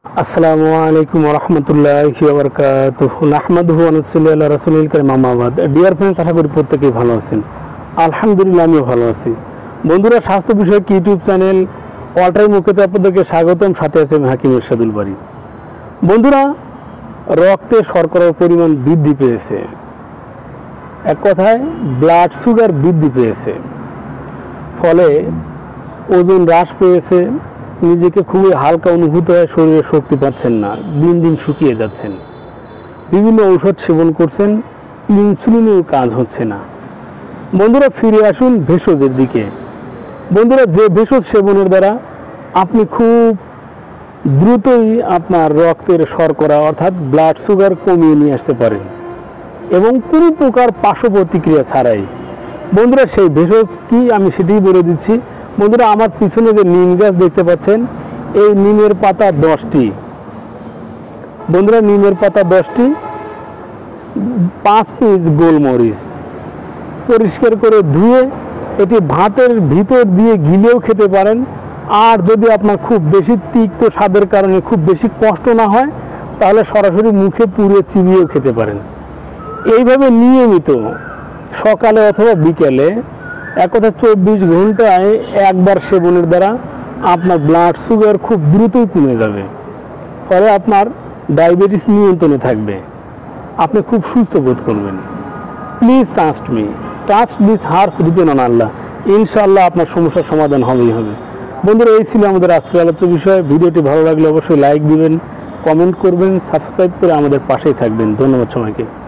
আসসালামু আলাইকুম রহমতুল্লাহি ওয়া বারাকাতুহু নাহমাদুহু ওয়া নুসাল্লি আলা রাসূলিল কারীম আম্মা বাদ। ডিয়ার ফ্রেন্ডস, আশা করি প্রত্যেকেই ভালো আছেন। আলহামদুলিল্লাহ, আমিও ভালো আছি। বন্ধুরা, স্বাস্থ্য বিষয়ক ইউটিউব চ্যানেল ওয়াটার মুখেতে আপনাদেরকে স্বাগতম। সাথে আছে আমি হাকিম ইরশাদুল বারী। বন্ধুরা, রক্তে শর্করার পরিমাণ বৃদ্ধি পেয়েছে, এক কথায় ব্লাড সুগার বৃদ্ধি পেয়েছে, ফলে ওজন হ্রাস পেয়েছে, নিজেকে খুবই হালকা অনুভূত হয়, শরীরে শক্তি পাচ্ছেন না, দিন দিন শুকিয়ে যাচ্ছেন, বিভিন্ন ঔষধ সেবন করছেন, ইনসুলিনেও কাজ হচ্ছে না। বন্ধুরা, ফিরে আসুন ভেষজের দিকে। বন্ধুরা, যে ভেষজ সেবনের দ্বারা আপনি খুব দ্রুতই আপনার রক্তের শর্করা অর্থাৎ ব্লাড সুগার কমিয়ে নিয়ে আসতে পারেন এবং কোনো প্রকার পার্শ্ব প্রতিক্রিয়া ছাড়াই। বন্ধুরা, সেই ভেষজ কি আমি সেটাই বলে দিচ্ছি। বন্ধুরা, আমার পিছনে যে নিম গাছ দেখতে পাচ্ছেন, এই নিমের পাতা 10টি। বন্ধুরা, নিমের পাতা 10টি, 5 পিস গোলমরিচ পরিষ্কার করে ধুয়ে এটি ভাতের ভিতর দিয়ে গিলেও খেতে পারেন। আর যদি আপনার খুব বেশি তিক্ত স্বাদের কারণে খুব বেশি কষ্ট না হয়, তাহলে সরাসরি মুখে পুড়ে চিবিয়েও খেতে পারেন। এইভাবে নিয়মিত সকালে অথবা বিকেলে, এক কথা 24 ঘন্টায় একবার সেবনের দ্বারা আপনার ব্লাড সুগার খুব দ্রুতই কমে যাবে, ফলে আপনার ডায়াবেটিস নিয়ন্ত্রণে থাকবে, আপনি খুব সুস্থ বোধ করবেন। Please trust me, trust this herbs depend on Allah. ইনশাআল্লাহ আপনার সমস্যার সমাধান হবেই হবে। বন্ধুরা, এই ছিল আমাদের আজকের আলোচ্য বিষয়। ভিডিওটি ভালো লাগলে অবশ্যই লাইক দিবেন, কমেন্ট করবেন, সাবস্ক্রাইব করে আমাদের পাশেই থাকবেন। ধন্যবাদ সবাইকে।